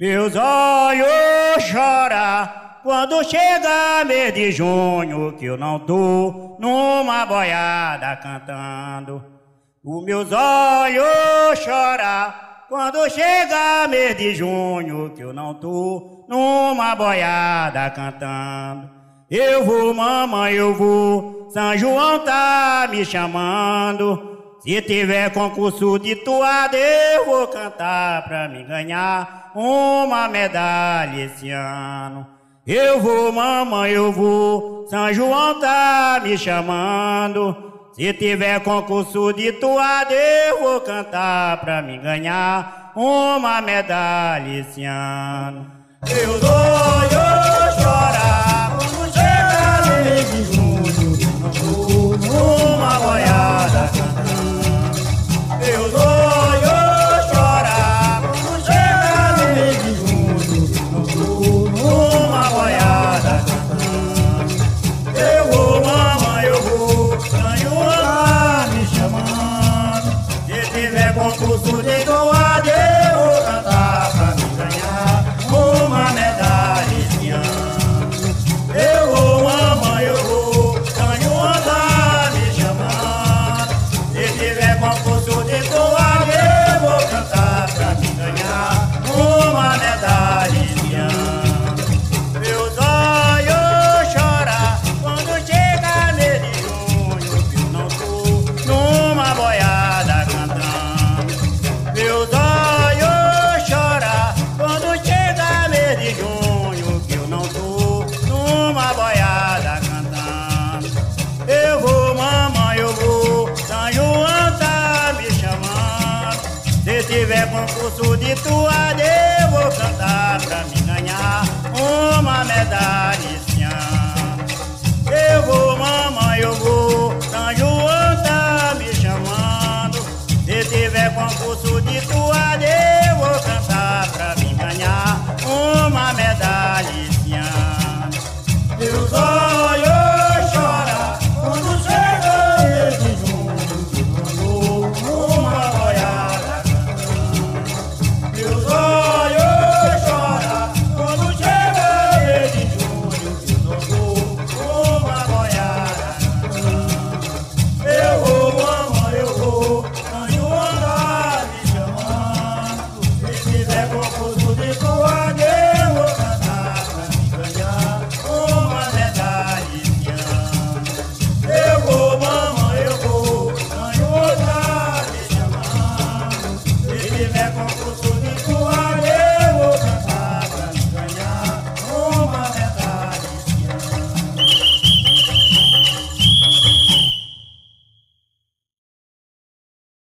Meus olhos choram quando chega mês de junho, que eu não tô numa boiada cantando. Os meus olhos choram quando chega mês de junho, que eu não tô numa boiada cantando. Eu vou, mamãe, eu vou, São João tá me chamando. Se tiver concurso de toada, eu vou cantar pra me ganhar uma medalha esse ano. Eu vou, mamãe, eu vou, São João tá me chamando. Se tiver concurso de toada, eu vou cantar pra me ganhar uma medalha esse ano. Meus olhos choram quando chega mês de junho, não vou numa boiada cantando. Meus olhos choram quando chega mês de junho, não vou numa boiada cantando. Eu vou, mamãe, eu vou, São João tá me chamando. Se tiver concurso de toada, eu vou cantar pra me ganhar uma medalha esse ano. Eu vou, mamãe, eu vou, São João tá me chamando. Se tiver concurso de toada, eu vou cantar pra me ganhar uma medalha esse ano. Meus olhos choram quando chega mês de junho, que eu não tô numa boiada cantando. Meus olhos choram quando chega mês de junho, que eu não tô numa boiada cantando. Eu vou, mamãe, eu vou, São João tá me chamando. Se tiver concurso de toada, eu vou cantar pra me ganhar uma medalha.